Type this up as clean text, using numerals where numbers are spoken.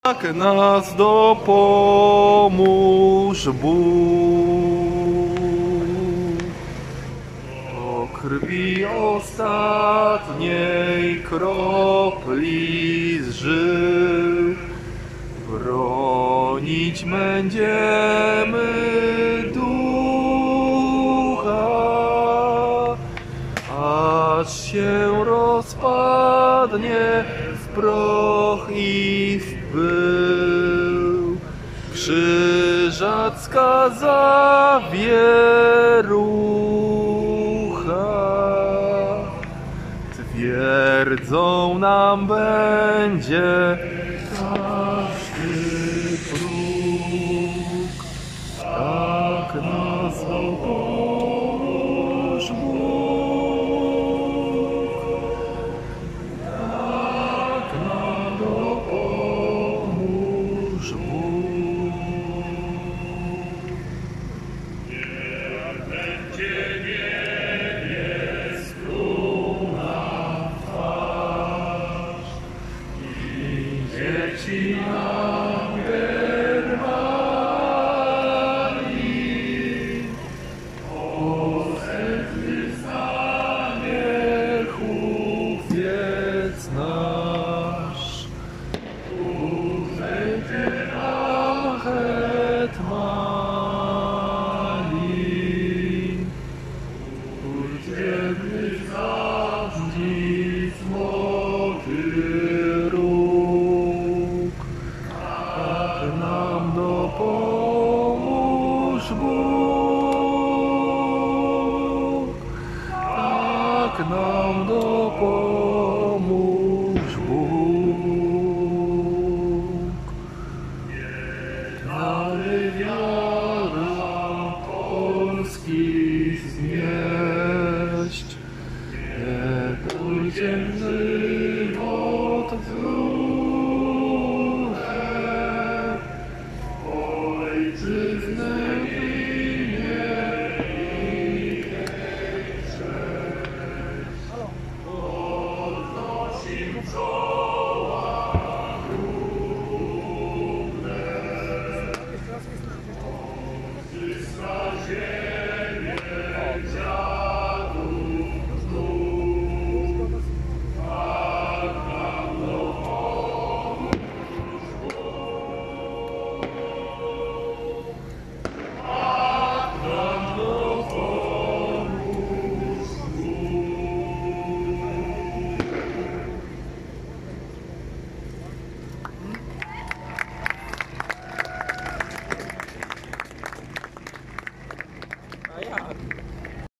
Tak nas dopomóż Bóg. O krwi ostatniej kropli z żył bronić będziemy ducha, aż się rozpadnie w proch i w pył krzyżacka zawierucha. Twierdzą nam będzie każdy próg, tak nas dopomóż Bóg, tak nam dopomóż Bóg. Niech będzie niebieską na twarz i dzieci nam wyrwali, powszechny stanie chłopiec nasz. Bóg będzie nam hetmani, pójdziemy zawdzić złoty róg, tak nam dopomóż Bóg, tak nam dopomóż Bóg. Dary wiara Polski znieść, nie pójdzie żywot w duchę, ojczyznę imię i cześć. Podnosim czoła dumne, odzyska ziemię dziadów znów, tak nam dopomóż Bóg, tak nam dopomóż Bóg. A ja.